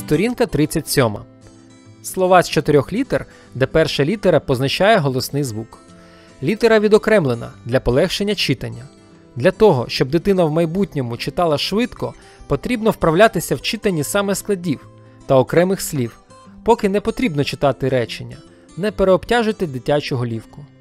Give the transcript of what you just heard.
Сторінка 37. Слова з 4 літер, де перша літера позначає голосний звук. Літера відокремлена для полегшення читання. Для того, щоб дитина в майбутньому читала швидко, потрібно вправлятися в читанні саме складів та окремих слів. Поки не потрібно читати речення. Не переобтяжуйте дитячу голівку.